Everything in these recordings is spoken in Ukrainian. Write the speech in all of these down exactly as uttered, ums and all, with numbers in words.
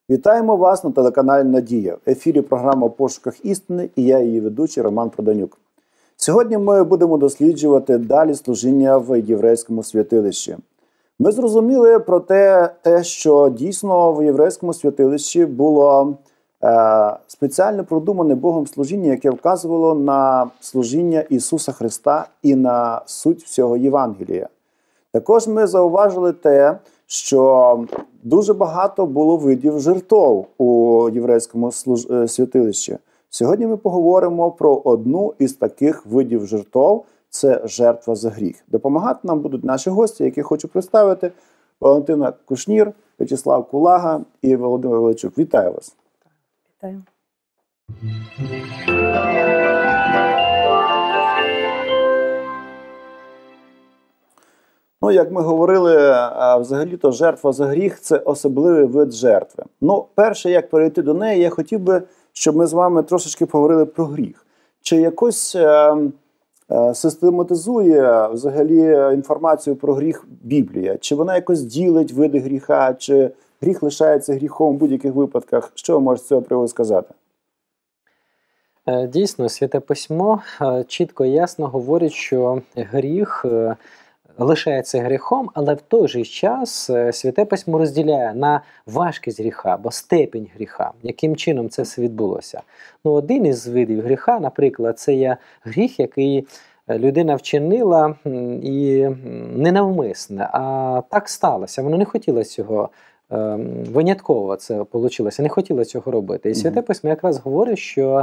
Вітаємо вас на телеканалі «Надія». В ефірі програма «В пошуках істини» і я, її ведучий Роман Проданюк. Сьогодні ми будемо досліджувати далі служіння в єврейському святилищі. Ми зрозуміли про те, те що дійсно в єврейському святилищі було е, спеціально продумане Богом служіння, яке вказувало на служіння Ісуса Христа і на суть всього Євангелія. Також ми зауважили те, що дуже багато було видів жертв у єврейському служ... святилищі. Сьогодні ми поговоримо про одну із таких видів жертв – це жертва за гріх. Допомагати нам будуть наші гості, які хочу представити: Валентина Кушнір, В'ячеслав Кулага і Володимир Величук. Вітаю вас. Вітаю. Ну, як ми говорили, взагалі-то жертва за гріх – це особливий вид жертви. Ну, перше, як перейти до неї, я хотів би, щоб ми з вами трошечки поговорили про гріх. Чи якось е, е, систематизує взагалі інформацію про гріх Біблія? Чи вона якось ділить види гріха? Чи гріх лишається гріхом в будь-яких випадках? Що ви можете з цього приводу сказати? Дійсно, Святе Письмо чітко і ясно говорить, що гріх лишається гріхом, але в той же час Святе Письмо розділяє на важкість гріха або степінь гріха. Яким чином це все відбулося? Ну, один із видів гріха, наприклад, це є гріх, який людина вчинила і ненавмисне, а так сталося. Вона не хотіла цього, винятково це вийшло, не хотіла цього робити. І Святе Письмо якраз говорить, що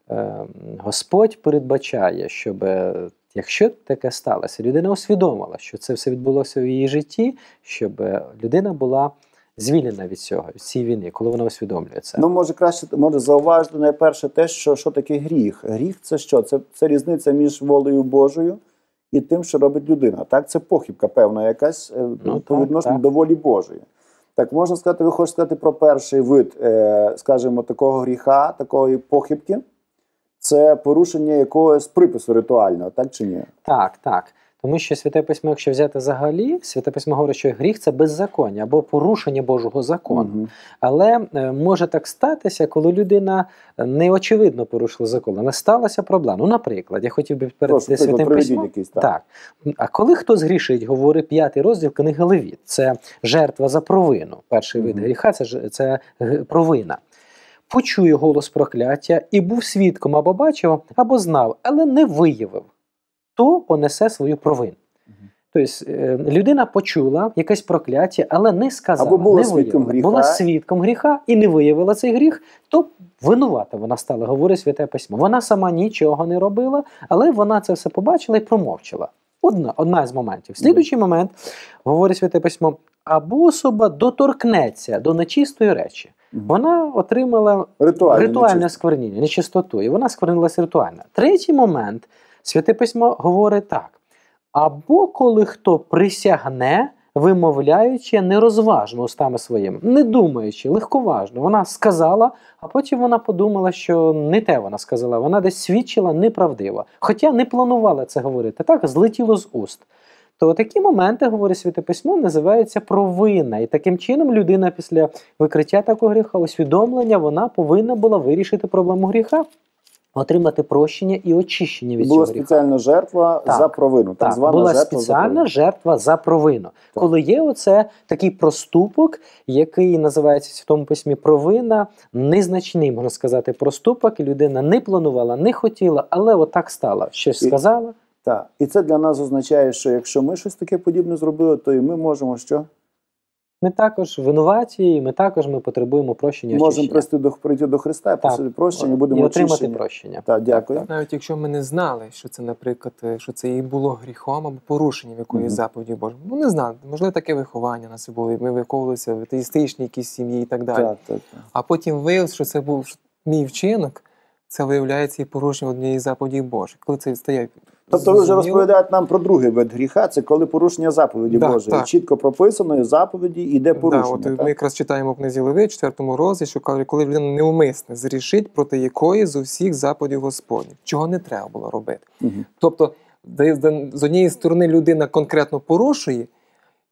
Господь передбачає, щоб якщо таке сталося, людина усвідомила, що це все відбулося в її житті, щоб людина була звільнена від цього, від цієї війни, коли вона усвідомлює це. Ну, може краще, може зауважити найперше те, що, що таке гріх. Гріх – це що? Це, це різниця між волею Божою і тим, що робить людина. Так, це похибка певна якась ну, по відношенню до волі Божої. Так, можна сказати, ви хочете сказати про перший вид, е, скажімо, такого гріха, такої похибки? Це порушення якогось припису ритуального, так чи ні? Так, так. Тому що Святе Письмо, якщо взяти взагалі, Святе Письмо говорить, що гріх – це беззаконня або порушення Божого закону. Угу. Але е, може так статися, коли людина неочевидно порушила закон, не сталася проблема. Ну, наприклад, я хотів би перед Прошу, Святим Письмом. Якийсь, так. так. А коли хтось грішить, говорить п'ятий розділ книги Левіт. Це жертва за провину. Перший угу. вид гріха – це, це провина. Почує голос прокляття і був свідком або бачив, або знав, але не виявив, то понесе свою провину. Угу. Тобто людина почула якесь прокляття, але не сказала, або була не свідком виявила. гріха. Була свідком гріха і не виявила цей гріх, то винувата вона стала, говорить Святе Письмо. Вона сама нічого не робила, але вона це все побачила і промовчала. Одна, одна з моментів. Слідуючий угу. момент, говорить Святе Письмо, або особа доторкнеться до нечистої речі. Вона отримала ритуальне, ритуальне скверніння, нечистоту, і вона сквернилася ритуально. Третій момент, Святе Письмо говорить так. Або коли хто присягне, вимовляючи нерозважно устами своїми, не думаючи, легковажно. Вона сказала, а потім вона подумала, що не те вона сказала, вона десь свідчила неправдиво. Хоча не планувала це говорити, так, злетіло з уст. То такі моменти, говорить Святе Письмо, називаються провина. І таким чином людина після викриття такого гріха, усвідомлення, вона повинна була вирішити проблему гріха, отримати прощення і очищення від була цього гріха. Була спеціальна жертва так, за провину. Так, так звана була жертва спеціальна за жертва за провину. Так. Коли є оце такий проступок, який називається в Святому Письмі провина, незначний, можна сказати, проступок, і людина не планувала, не хотіла, але отак стало. Щось і... сказала. Так, і це для нас означає, що якщо ми щось таке подібне зробили, то і ми можемо що? Ми також винуваті, і ми також ми потребуємо прощення. Можемо прийти до, прийти до Христа, просити прощення, будемо і отримати очищені. прощення. Так, дякую. Так, навіть якщо ми не знали, що це, наприклад, що це і було гріхом або порушенням якоїсь mm-hmm. заповіді Божої. Ну, не знали. Можливо, таке виховання на нас було. Ми виховувалися в атеїстичній якійсь сім'ї і так далі. Так, так, так. А потім виявилося, що це був мій вчинок, це виявляється і порушення однієї заповіді Божої. Коли це стає... Тобто ви вже розповідаєте нам про другий вид гріха, це коли порушення заповіді да, Божої. Так. Чітко прописано, заповіді йде порушення. Да, от так? Ми якраз читаємо в книзі Левит, в четвертому розділі, що каже, коли людина неумисне зрішить, проти якої з усіх заповідей Господніх, чого не треба було робити. Угу. Тобто, з однієї сторони людина конкретно порушує,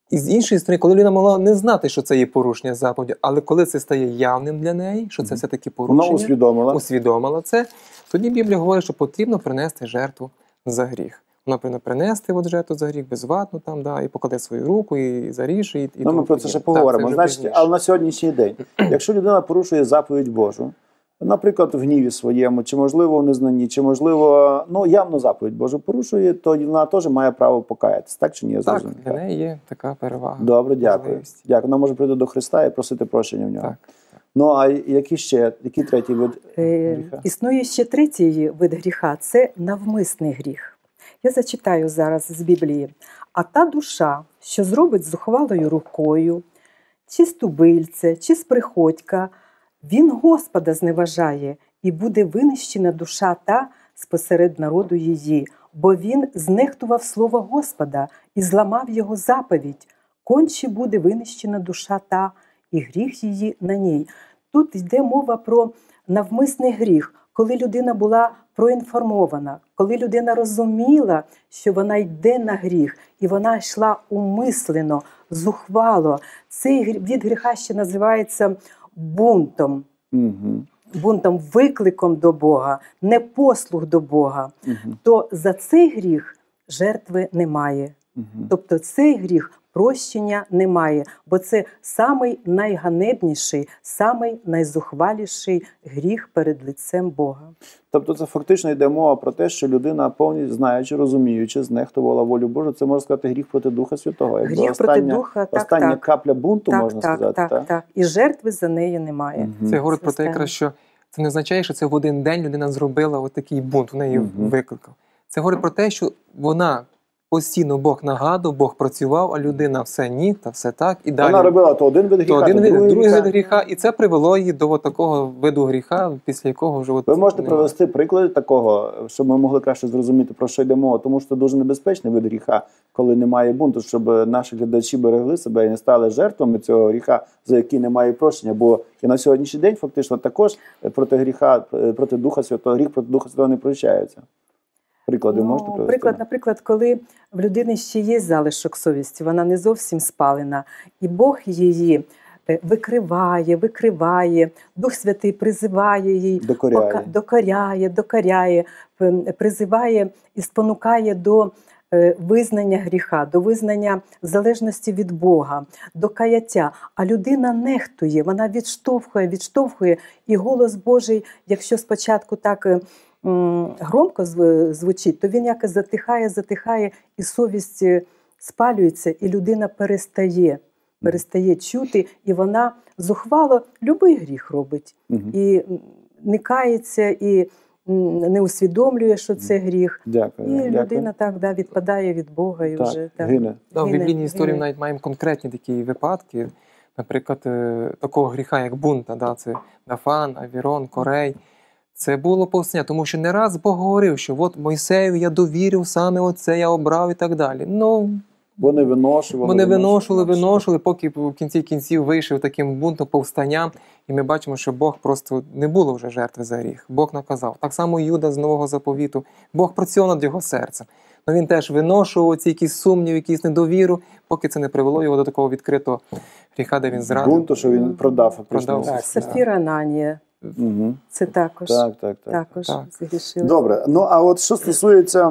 І з іншої сторони, коли людина могла не знати, що це є порушення заповіді, але коли це стає явним для неї, що це все-таки порушення, Вона усвідомила. усвідомила це, тоді Біблія говорить, що потрібно принести жертву за гріх. Вона повинна принести от жертву за гріх безватну, там, да, і покладе свою руку, і заріже. І, і ну, ми про це ще поговоримо. Значить, але на сьогоднішній день, якщо людина порушує заповідь Божу, наприклад, в гніві своєму, чи можливо в незнанні, чи можливо, ну, явно заповідь Божу порушує, то вона теж має право покаятись. Так чи ні? Я Так, зрозумів. для неї є така перевага. Добре, дякую. можливість. Дякую. Вона може прийти до Христа і просити прощення в нього. Так. Ну, а які ще, який третій вид Е, гріха? Існує ще третій вид гріха – це навмисний гріх. Я зачитаю зараз з Біблії. «А та душа, що зробить зухвалою рукою, чи з тубильця, чи з приходька, він Господа зневажає, і буде винищена душа та спосеред народу її, бо він знехтував слово Господа і зламав його заповідь. Конче буде винищена душа та, і гріх її на ній». Тут йде мова про навмисний гріх, коли людина була проінформована, коли людина розуміла, що вона йде на гріх, і вона йшла умислено, зухвало. Цей від гріха ще називається бунтом. Угу. Бунтом, викликом до Бога, непослух до Бога. Угу. То за цей гріх жертви немає. Угу. Тобто цей гріх прощення немає, бо це самий найганебніший, самий найзухваліший гріх перед лицем Бога. Тобто це фактично йде мова про те, що людина повністю знаючи, розуміючи, знехтувала волю Божу. Це, можна сказати, гріх проти Духа Святого. Якби Гріх остання, проти Духа, так, остання так. капля бунту, Так, можна так, сказати. так, так, так. І жертви за неї немає. Мгм. Це говорить Це про те, останнє. якраз, що це не означає, що це в один день людина зробила от такий бунт, в неї Мгм. викликав. Це говорить про те, що вона постійно Бог нагадував, Бог працював, а людина все ні, та все так. І далі Вона робила то один вид гріха, то один то вид, другий другий гріха. вид гріха, і це привело її до от такого виду гріха, після якого вже от Ви можете нема. привести приклад такого, щоб ми могли краще зрозуміти, про що йде мова, тому що це дуже небезпечний вид гріха, коли немає бунту, щоб наші глядачі берегли себе і не стали жертвами цього гріха, за який немає прощення. Бо і на сьогоднішній день фактично також проти гріха, проти Духа Святого, гріх проти Духа Святого не прощається. Приклади можете Ну, привести? приклад, наприклад, коли в людини ще є залишок совісті, вона не зовсім спалена, і Бог її е, викриває, викриває, Дух Святий призиває її, Докоряє. пока- докоряє, докоряє, ем, призиває і спонукає до е, визнання гріха, до визнання залежності від Бога, до каяття. А людина нехтує, вона відштовхує, відштовхує, і голос Божий, якщо спочатку так е, м, громко зв- звучить, то він якось затихає, затихає, і совість е, спалюється, і людина перестає, перестає чути, і вона зухвало любий гріх робить. Мгм. І м, не кається, і м, не усвідомлює, що це гріх. Дякую. І Дякую. людина так да, відпадає від Бога і Так, вже так. гине. Да, в Гине, біблійній історії гине. навіть маємо конкретні такі випадки, наприклад, е, такого гріха, як бунта, да, це Нафан, Авірон, Корей. Це було повстання, тому що не раз Бог говорив, що от Мойсею я довірив, саме оце я обрав і так далі. Ну, Вони виношували. вони виношували, виношували, поки в кінці кінців вийшов таким бунтом, повстанням, і ми бачимо, що Бог просто не було вже жертви за гріх. Бог наказав. Так само Юда з Нового Заповіту. Бог працював над його серцем. Но він теж виношував ці якісь сумніви, якісь недовіру, поки це не привело його до такого відкритого гріха, де він зрадив. Бунту, що він продав фактично. Продав. Так, Сафіра Ананія, Угу. це також, Так, так, так. також Так. згрішили. Добре, ну а от що стосується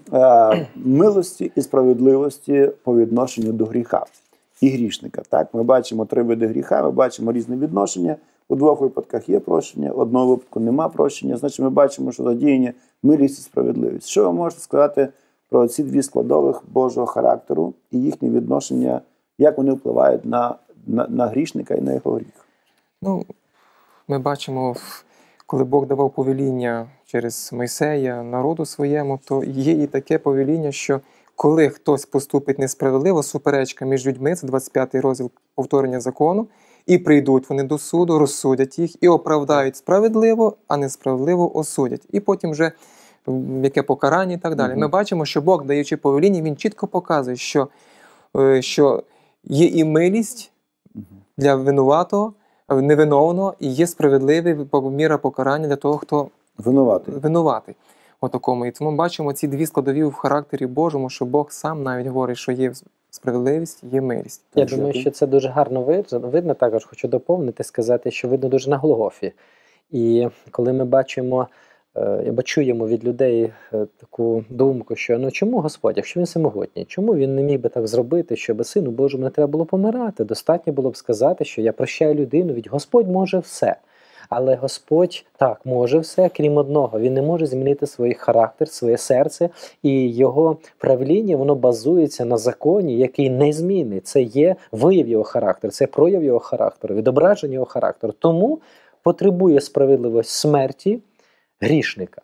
е, милості і справедливості по відношенню до гріха і грішника. Так, ми бачимо три види гріха, ми бачимо різне відношення. У двох випадках є прощення, в одному випадку нема прощення. Значить, ми бачимо, що задіяні милість і справедливість. Що ви можете сказати про ці дві складових Божого характеру і їхнє відношення, як вони впливають на, на, на грішника і на його гріх? Ну, ми бачимо, коли Бог давав повеління через Мойсея народу своєму, то є і таке повеління, що коли хтось поступить несправедливо, суперечка між людьми, це двадцять п'ятий розділ повторення закону, і прийдуть вони до суду, розсудять їх і оправдають справедливо, а несправедливо осудять. І потім вже м, яке покарання і так далі. Мгм. Ми бачимо, що Бог, даючи повеління, він чітко показує, що, е, що є і милість для винуватого, е, невиновного, і є справедливий міра покарання для того, хто Винуватий. винуватий. Отакому. І тому бачимо ці дві складові в характері Божому, що Бог сам навіть говорить, що є справедливість, є милість. Я Так, думаю, дякую. що це дуже гарно видно. Видно, також хочу доповнити, сказати, що видно дуже на Голгофі. І коли ми бачимо, е, або чуємо від людей е, таку думку, що ну чому Господь, якщо він всемогутній, чому він не міг би так зробити, щоб Сину Божому не треба було помирати? Достатньо було б сказати, що я прощаю людину, ведь Господь може все. Але Господь так може все, крім одного. Він не може змінити свій характер, своє серце, і його правління, воно базується на законі, який незмінний. Це є вияв його характеру, це прояв його характеру, відображення його характеру. Тому потребує справедливості смерті грішника.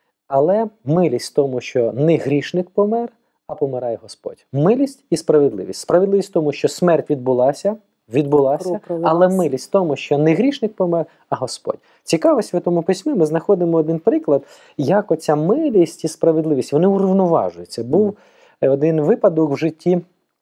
Але милість в тому, що не грішник помер, а помирає Господь. Милість і справедливість. Справедливість в тому, що смерть відбулася, відбулася, але милість в тому, що не грішник помер, а Господь. Цікаво, в Святому Письмі ми знаходимо один приклад, як оця милість і справедливість, вони урівноважуються. Був один випадок в житті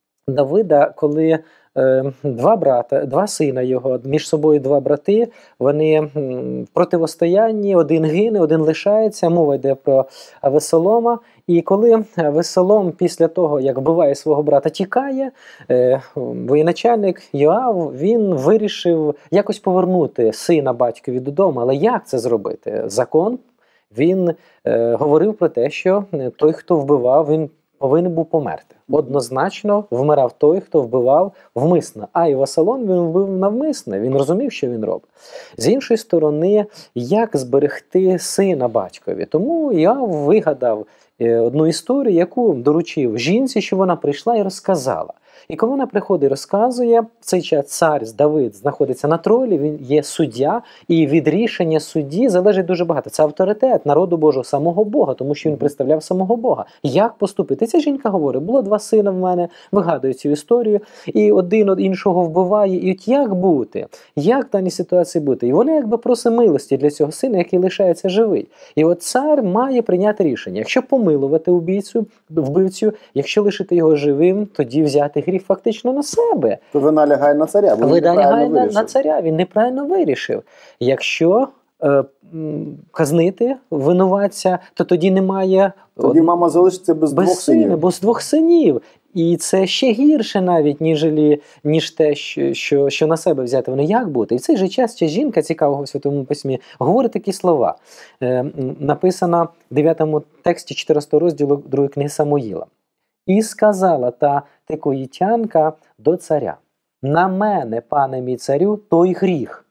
Давида, коли е, два брата, два сина його, між собою два брати, вони м, в противостоянні, один гине, один лишається, мова йде про Авесолома. І коли Авесолом після того, як вбиває свого брата, тікає, е, воєначальник Йоав, він вирішив якось повернути сина батькові додому. Але як це зробити? Закон, він е, говорив про те, що той, хто вбивав, він повинен був померти. Однозначно вмирав той, хто вбивав вмисно. А і Авесолом він вбив навмисно, він розумів, що він робить. З іншої сторони, як зберегти сина батькові? Тому я вигадав одну історію, яку доручив жінці, що вона прийшла і розказала. І коли вона приходить і розказує, в цей час цар Давид знаходиться на тролі, він є суддя, і від рішення судді залежить дуже багато. Це авторитет народу Божого, самого Бога, тому що він представляв самого Бога. Як поступити? Ця жінка говорить, було два сина в мене, вигадує цю історію, і один од іншого вбиває. І от як бути? Як в даній ситуації бути? І вона якби просить милості для цього сина, який лишається живий. І от цар має прийняти рішення. Якщо помилувати убійцю, вбивцю, якщо лишити його живим, тоді взяти гріх фактично на себе. То вина лягає на царя, бо він Вина неправильно лягає на, вирішив. на царя, він неправильно вирішив. Якщо е, м, казнити винуватця, то тоді немає... Тоді од- мама залишиться без, без двох сина, синів. бо з двох синів. І це ще гірше навіть, ніжелі, ніж те, що, що, що на себе взяти. Воно як бути? І в цей же час ця жінка, цікавого в Святому Письмі, говорить такі слова. Е, написано в дев'ятому тексті чотирнадцятого розділу другої книги Самуїла. «І сказала та тикоїтянка до царя, на мене, пане мій царю, той гріх,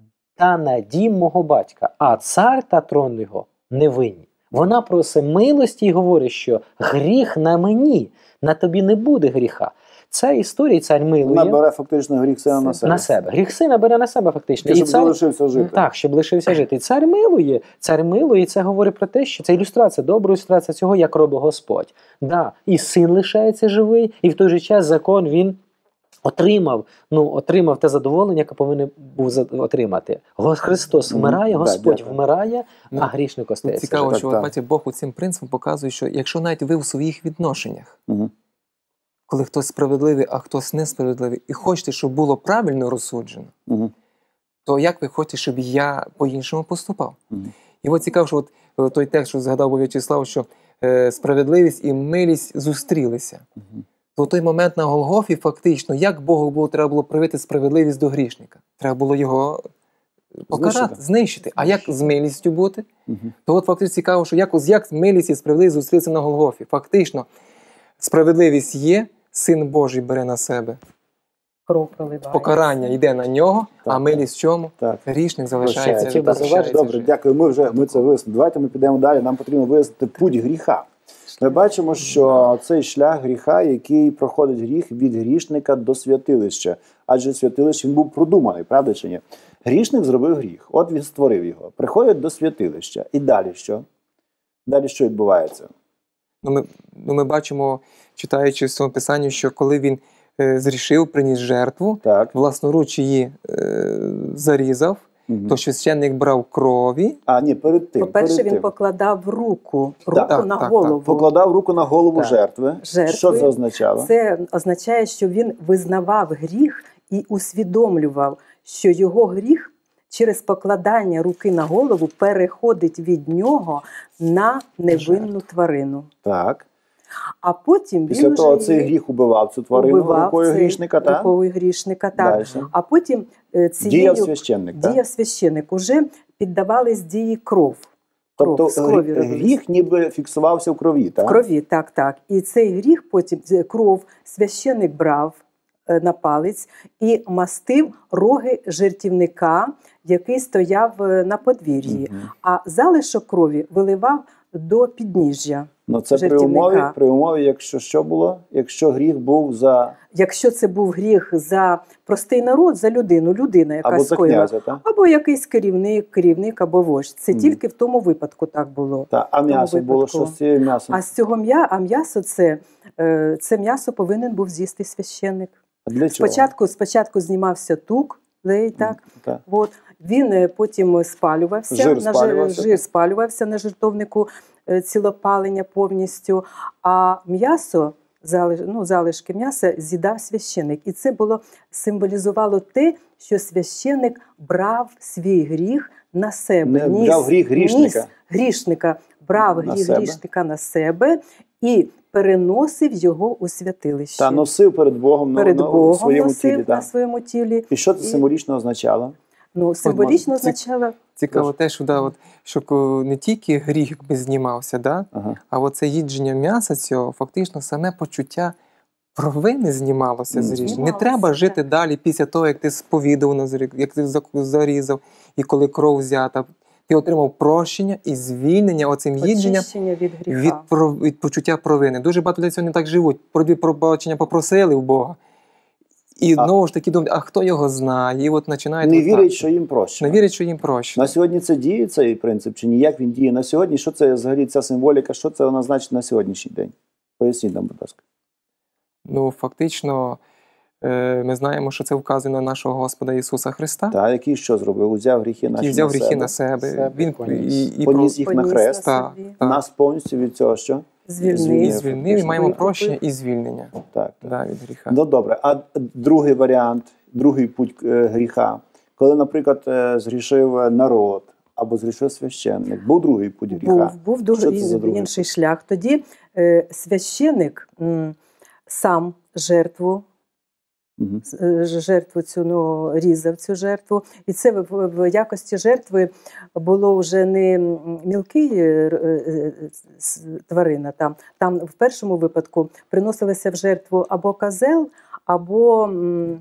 та на дім мого батька, а цар та трон його не винні». Вона просить милості і говорить, що гріх на мені, на тобі не буде гріха. Ця історія, цар милує Вона бере фактично гріх сина на себе. на себе. Гріх сина бере на себе фактично. І щоб цар... залишився жити. Так, щоб лишився жити. І цар милує, цар милує, і це говорить про те, що це ілюстрація, добра ілюстрація цього, як робить Господь. Да, і син лишається живий, і в той же час закон, він отримав, ну, отримав те задоволення, яке повинен був за- отримати. Го- Христос вмирає, Мгм. Господь Так, дякую. вмирає, Ну, а грішник Ну, остається. цікаво, так, що так. бачите, Бог у цим принципом показує, що якщо навіть ви в своїх відношеннях, Угу. коли хтось справедливий, а хтось несправедливий, і хочете, щоб було правильно розсуджено, Угу. то як ви хочете, щоб я по-іншому поступав? Угу. І от цікаво, що от е, той текст, що згадав В'ячеслав, що е, справедливість і милість зустрілися. Угу. То в той момент на Голгофі фактично, як Богу було, треба було проявити справедливість до грішника? Треба було його покарати, Знищити. знищити. А як з милістю бути? Угу. То от фактично цікаво, що як, як милість і справедливість зустрілися на Голгофі. Фактично, справедливість є, Син Божий бере на себе. Кров проливається. Покарання йде на нього, а Так. милість в чому? Так. Грішник залишається. Хотів би залишається зауважити, Добре, жити. дякую. Ми вже ми це вияснили. Давайте ми підемо далі. Нам потрібно вияснити путь гріха. Ми бачимо, що цей шлях гріха, який проходить гріх від грішника до святилища. Адже святилище він був продуманий, правда чи ні? Грішник зробив гріх. От він створив його. Приходить до святилища. І далі що? Далі що відбувається? Ну, ми, ну, ми бачимо, читаючи в цьому писанні, що коли він е, зрішив, приніс жертву, Так. власноруч її е, зарізав, Мгм. то священник брав крові. А, ні, перед тим. По-перше, перед він тим. покладав руку, руку Так, так, на так, голову. Покладав руку на голову Так. жертви. Жертви. Що це означало? Це означає, що він визнавав гріх і усвідомлював, що його гріх через покладання руки на голову переходить від нього на невинну тварину. Так. А потім Після він того вже цей її гріх убивав цю тварину убивав, рукою цей грішника, так? рукою грішника, так. Дальше. А потім е, цією Діяв священник, так? діяв священник. Уже піддавались дії кров. Кров, Тобто з крові гріх, робилось. гріх ніби фіксувався в крові, так? В крові, так, так. І цей гріх потім, це кров, священник брав е, на палець і мастив роги жертівника, який стояв е, на подвір'ї. Мгм. А залишок крові виливав до підніжжя. Ну це при жертівника. умові, при умові, якщо що було? Якщо гріх був за Якщо це був гріх за простий народ, за людину, людина, яка або за скоїла, князя, так? або якийсь керівник, керівник або вождь. Це Мгм. тільки в тому випадку так було. Та, а м'ясо було, випадку. що з цією м'ясом? А з цього м'я, а м'ясо це, е, це м'ясо повинен був з'їсти священник. А для чого? Спочатку, спочатку знімався тук, лей, так, Так. от, він е, потім спалювався, Жир на спалювався. жир спалювався на жертовнику, е, цілопалення повністю, а м'ясо, залиш, ну, залишки м'яса з'їдав священник. І це було, символізувало те, що священник брав свій гріх на себе. Не брав гріх грішника. ніс грішника, брав На гріх себе. грішника на себе і переносив його у святилище. Та носив перед Богом, Перед на, на, Богом в своєму носив тілі. на Так. своєму тілі. І що це І- символічно означало? Ну, символічно От, це- означало, Цікаво те, що, да, от, що ко- не тільки гріх якби знімався, да, Ага. а оце їдження м'яса цього, фактично саме почуття провини знімалося з Мгм. річ. Не Знімалося, треба жити так. далі після того, як ти сповідав, назрі- як ти зак- зарізав, і коли кров взята. Ти отримав прощення і звільнення оцим їдженням очищення від гріха. від, про- від почуття провини. Дуже багато людей сьогодні так живуть. Про пробачення попросили в Бога. І А- знову ж таки думають, а хто його знає? І от починають Не отак. вірять, що їм прощено. Не вірять, що їм прощено. На сьогодні це діє цей принцип, чи ні? Як він діє на сьогодні? Що це взагалі ця символіка, що це вона значить на сьогоднішній день? Поясніть нам, будь ласка. Ну, фактично, е, ми знаємо, що це вказує на нашого Господа Ісуса Христа, Та, який що зробив? Узяв гріхи наші який взяв на гріхи себе. на себе. Себе Він поніс. і, і Поніс про- їх на Поніс хрест. та, собі. та, Нас повністю від цього що? Звільнив. і звільнив. звільнив, і маємо Викупив. прощення і звільнення Так, так. да, від гріха. Ну добре, а другий варіант, другий путь е, гріха, коли, наприклад, е, згрішив народ або згрішив священник, був другий путь гріха. Був, був дуже Що це за ін- другий інший шлях. Тоді е, священик м, сам жертву, Мгм. е, жертву цю, ну, різав цю жертву. І це в, в- в якості жертви було вже не м, мілкий е, е, с- тварина. Там, там в першому випадку приносилося в жертву або козел, або м,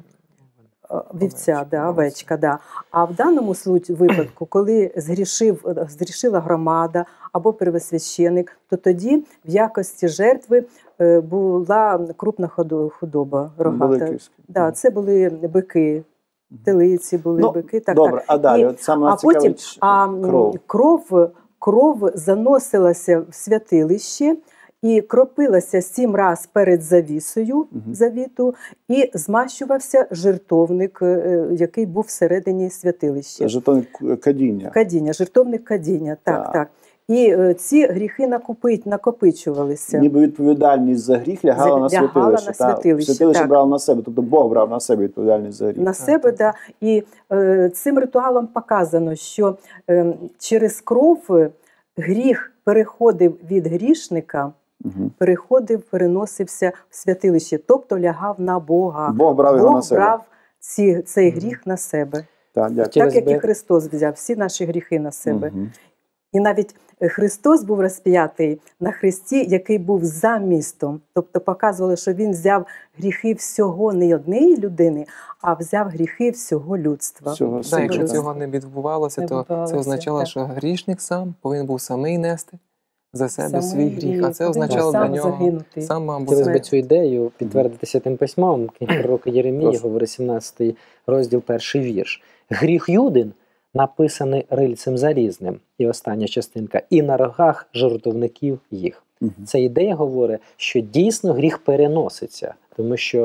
е, вівця, Овечка, да, овечка. Да. А в даному случ- випадку, коли згрішив, згрішила громада або первосвященик, то тоді в якості жертви е, була крупна ходо- худоба рогата. Великий. Да, це були бики, телиці були, Ну, бики. Так, Добре, так. а далі? І- От саме а нас потім цікавить а, м, кров. кров, кров заносилася в святилище і кропилася сім раз перед завісою Мгм. завіту, і змащувався жертовник, е, який був всередині святилища. Це жетон к- кадіння. Кадіння, жертовник кадіння, так, Так. так. І е, ці гріхи накопить, накопичувалися. Ніби відповідальність за гріх лягала на Лягала святилище. на та. святилище, Святилище так. брав на себе, тобто Бог брав на себе відповідальність за гріх. На Так, себе, так. да. І е, цим ритуалом показано, що е, через кров е, гріх переходив від грішника, Мгм. переходив, переносився в святилище, тобто лягав на Бога. Бог брав його Бог на себе. брав ці, цей Мгм. гріх на себе, Так, дякую. Хотілося так як і би- Христос взяв всі наші гріхи на себе. Мгм. І навіть е, Христос був розп'ятий на хресті, який був за містом. Тобто показувало, що він взяв гріхи всього не однієї людини, а взяв гріхи всього людства. Всього Да, світу, якщо так. цього не відбувалося, Не то відбувалося, це означало, так. що грішник сам повинен був самий нести за себе Самий свій гріх. А це повинен означало сам для нього загинути. сам мав бути Хотілося б Смерть. цю ідею підтвердити Святим Письмом. Книга пророка Єремії Прошу. говорить сімнадцятий розділ, перший вірш. Гріх Юдин написаний рильцем зарізним, і остання частинка, і на рогах жертовників їх. Мгм. Ця ідея говорить, що дійсно гріх переноситься, тому що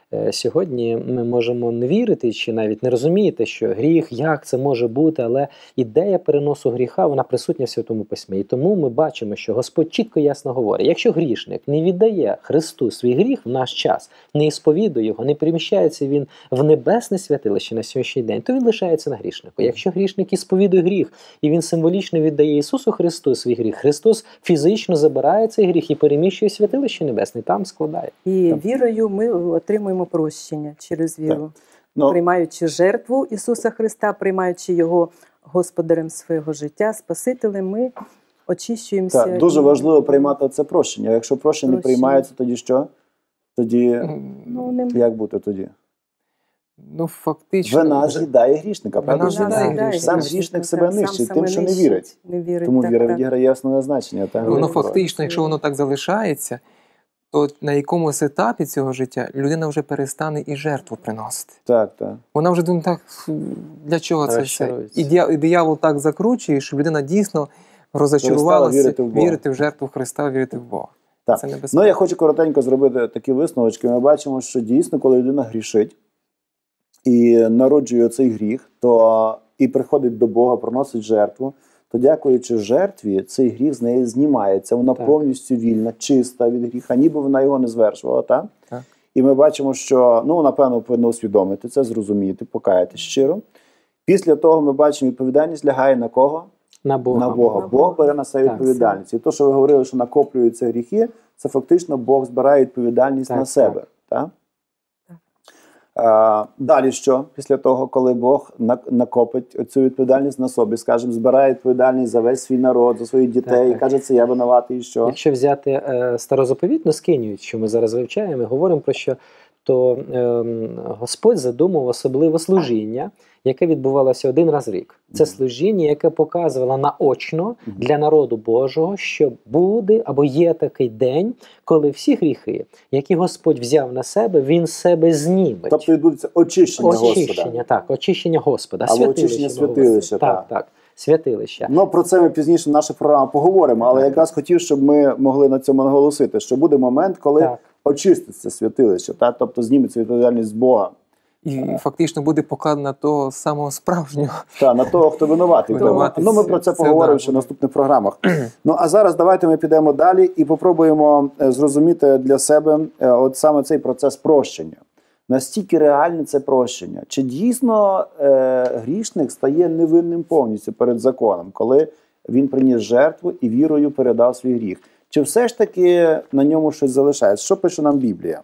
Е, Сьогодні ми можемо не вірити чи навіть не розуміти, що гріх, як це може бути, але ідея переносу гріха, вона присутня в Святому Письмі. І тому ми бачимо, що Господь чітко і ясно говорить, якщо грішник не віддає Христу свій гріх в наш час, не ісповідує його, не переміщається він в небесне святилище на сьогоднішній день, то він лишається на грішнику. Якщо грішник ісповідує гріх, і він символічно віддає Ісусу Христу свій гріх, Христос фізично забирає цей гріх і переміщує святилище небесне, там складає. І вірою ми отримуємо прощення через віру. Ну, Приймаючи жертву Ісуса Христа, приймаючи Його Господарем свого життя, Спасителем, ми очищуємося. так, дуже і- важливо приймати це прощення. Якщо прощення не Прощення. приймається, тоді що? Тоді Ну, не... як бути тоді? Ну, фактично. Вина з'їдає грішника, Вина правда? з'їдає Сам- грішника. Сам грішник себе Сам нищить себе тим, що не нищить, вірить. не вірить. Тому так, віра так. відіграє основне значення. Так? Воно Так. фактично, якщо воно так залишається, то на якомусь етапі цього життя людина вже перестане і жертву приносити. Так, так. Вона вже думає, так, для чого це все? Розчарується. І дия- і диявол так закручує, щоб людина дійсно розочарувалася вірити в Бога. вірити в жертву Христа, вірити в Бога. Так. Це небезпечно. Ну, я хочу коротенько зробити такі висновочки. Ми бачимо, що дійсно, коли людина грішить і народжує цей гріх, то і приходить до Бога, приносить жертву, то дякуючи жертві, цей гріх з неї знімається. Вона Так. повністю вільна, чиста від гріха, ніби вона його не звершувала. Так? Так. І ми бачимо, що, ну, напевно, повинно усвідомити це, зрозуміти, покаятись щиро. Після того ми бачимо, відповідальність лягає на кого? На Бога. На Бога. На Бог Бога. бере на себе Так. відповідальність. І те, що ви говорили, що накоплюються гріхи, це фактично Бог збирає відповідальність Так, на себе. Так? А, далі що? Після того, коли Бог на- накопить цю відповідальність на собі, скажімо, збирає відповідальність за весь свій народ, за своїх дітей, Так, і так. каже, це я винуватий, і що? Якщо взяти е, старозаповітну скинію, що ми зараз вивчаємо, і говоримо про що, то е, Господь задумав особливе служіння, яке відбувалося один раз в рік. Це служіння, яке показувало наочно для народу Божого, що буде або є такий день, коли всі гріхи, які Господь взяв на себе, Він з себе зніме. Тобто відбудеться очищення, Очищення, Господа. так, очищення Господа, Або святилище очищення ми говоримо. святилища, Так, так. так, святилище. Ну, про це ми пізніше в нашій програмі поговоримо, але якраз хотів, щоб ми могли на цьому наголосити, що буде момент, коли Так. очиститься святилище, так? Тобто зніметься відповідальність з Бога. І фактично буде покладена того самого справжнього. Та, на того, хто винуватий. Винуватий, Ну, ми це- про це це поговоримо да, ще в буде. наступних програмах. Ну, а зараз давайте ми підемо далі і попробуємо е, зрозуміти для себе е, от саме цей процес прощення. Настільки реальне це прощення? Чи дійсно е, грішник стає невинним повністю перед законом, коли він приніс жертву і вірою передав свій гріх? Чи все ж таки на ньому щось залишається? Що пише нам Біблія?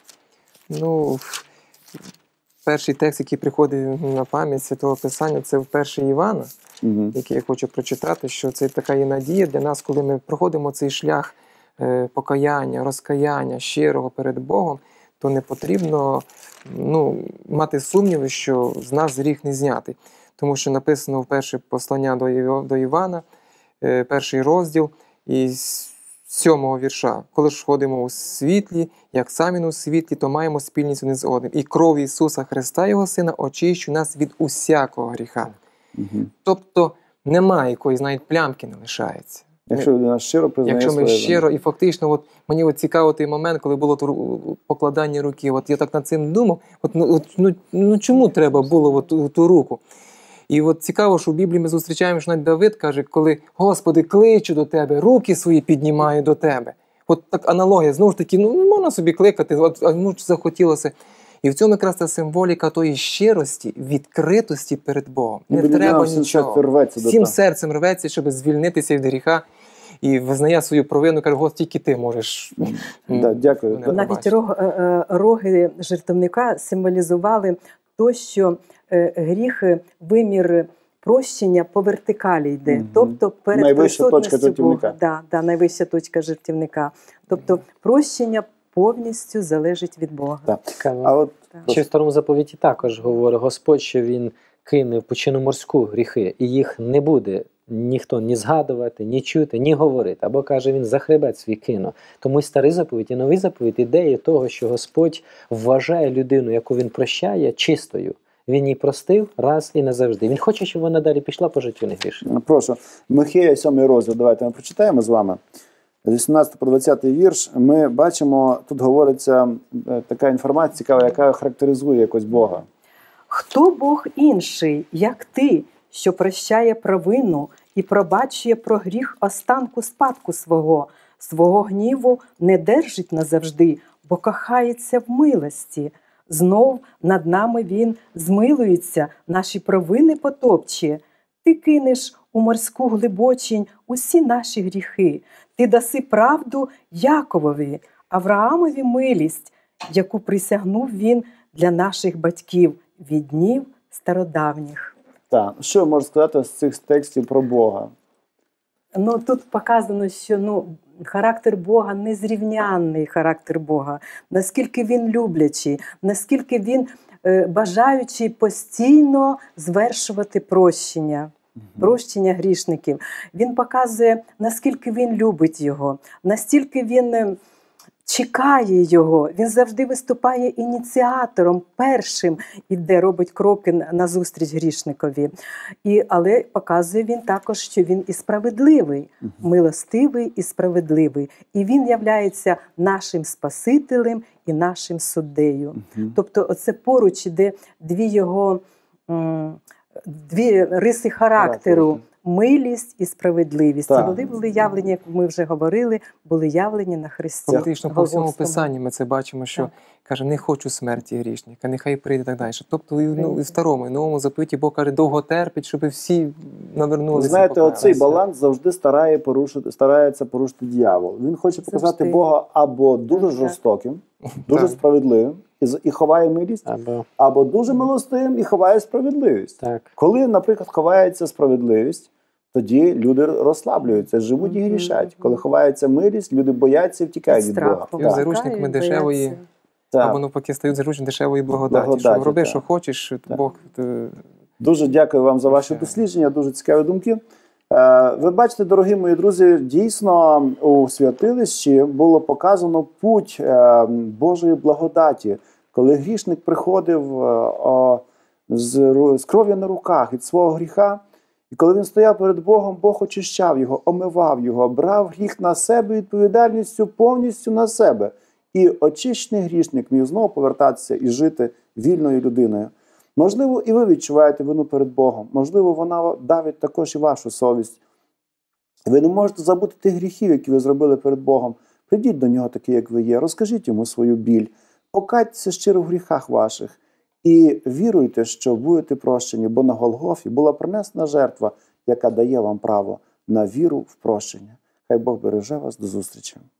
Ну, перший текст, який приходить на пам'ять Святого Писання, це в перший Івана, Угу. який я хочу прочитати, що це така є надія для нас, коли ми проходимо цей шлях е, покаяння, розкаяння щирого перед Богом, то не потрібно ну, мати сумніви, що з нас гріх не знятий. Тому що написано в перше послання до, Іо- до Івана, е, перший розділ, із сьомого вірша. Коли ж ходимо у світлі, як самі у світлі, то маємо спільність один з одним. І кров Ісуса Христа, Його Сина, очищує нас від усякого гріха. Угу. Тобто немає якоїсь навіть плямки не лишається. Якщо людина щиро признає Якщо ми своє щиро, і фактично, от мені от цікаво той момент, коли було то ру- покладання руки. От я так над цим думав, от, ну, от, ну, ну чому треба було от, ту, ту руку? І от цікаво, що в Біблії ми зустрічаємо, що навіть Давид каже, коли Господи, кличу до тебе, руки свої піднімаю до тебе. От так аналогія, знову ж таки, ну можна собі кликати, от, а йому ж захотілося. І в цьому якраз та символіка тої щирості, відкритості перед Богом. Не Ніби людина треба всім нічого. серцем рветься до Всім того. серцем рветься, щоб звільнитися від гріха. І визнає свою провину, каже, Господи, тільки ти можеш. м, Да, дякую. мене Да. Навіть пробачити». рог, е, е, роги жертовника символізували то, що е, гріх, е, вимір прощення по вертикалі йде. Мгм. Тобто перед Найвища точка присутністю жертівника. Бога. Да, да, найвища точка жертівника. Тобто прощення повністю залежить від Бога. Так. Цікаво. А от Ще в старому заповіті також говорить Господь, що Він кине в пучину морську гріхи, і їх не буде ніхто ні згадувати, ні чути, ні говорити. Або каже, він за хребет свій кинув. Тому і старий заповідь, і новий заповідь ідея того, що Господь вважає людину, яку він прощає, чистою. Він її простив раз і назавжди. Він хоче, щоб вона далі пішла по життю не грішила. прошу, Михея, сьомий розділ, давайте ми прочитаємо з вами. з вісімнадцятого по двадцятий вірш, ми бачимо, тут говориться така інформація цікава, яка характеризує якось Бога. Хто Бог інший, як ти, що прощає провину і пробачує про гріх останку спадку свого, свого гніву не держить назавжди, бо кохається в милості. Знов над нами він змилується, наші провини потопче. Ти кинеш у морську глибочінь усі наші гріхи. Ти даси правду Яковові, Авраамові милість, яку присягнув він для наших батьків від днів стародавніх. Так, що можна сказати з цих текстів про Бога? Ну, тут показано, що ну, характер Бога незрівнянний характер Бога, наскільки він люблячий, наскільки він е, бажаючий постійно звершувати прощення. Прощення грішників. Він показує, наскільки він любить його, настільки він чекає його. Він завжди виступає ініціатором, першим іде, робить кроки назустріч грішникові. І, але показує він також, що він і справедливий, милостивий і справедливий. І він являється нашим Спасителем і нашим суддею. Тобто оце поруч іде дві його... М- Дві риси характеру – милість і справедливість. Ці були, були явлені, як ми вже говорили, були явлені на Христі. Фактично по всьому Писанні ми це бачимо, що так. Каже, не хочу смерті грішника, нехай прийде і так далі. Тобто і в, ну, і в Старому, і в Новому заповіті Бог каже, довго терпить, щоб всі навернулися. Знаєте, оцей баланс завжди старає порушити, старається порушити диявол. Він хоче показати завжди Бога або дуже так, жорстоким, дуже так. справедливим, і ховає милість, або, або дуже милостивим і ховає справедливість. Так. Коли, наприклад, ховається справедливість, тоді люди розслаблюються, живуть і грішать. Коли ховається милість, люди бояться і втікають від Бога. І заручниками дешевої, так. або навпаки стають заручниками дешевої благодаті. благодаті що роби, так. що хочеш, так. Бог... Дуже дякую вам за ваші дослідження, дуже цікаві думки. Ви бачите, дорогі мої друзі, дійсно у святилищі було показано путь Божої благодаті, коли грішник приходив з кров'ю на руках від свого гріха, і коли він стояв перед Богом, Бог очищав його, омивав його, брав гріх на себе, відповідальністю повністю на себе. І очищений грішник міг знову повертатися і жити вільною людиною. Можливо, і ви відчуваєте вину перед Богом. Можливо, вона давить також і вашу совість. Ви не можете забути тих гріхів, які ви зробили перед Богом. Прийдіть до Нього такий, як ви є. Розкажіть Йому свою біль. Покайтеся щиро в гріхах ваших. І віруйте, що будете прощені, бо на Голгофі була принесена жертва, яка дає вам право на віру в прощення. Хай Бог береже вас. До зустрічі.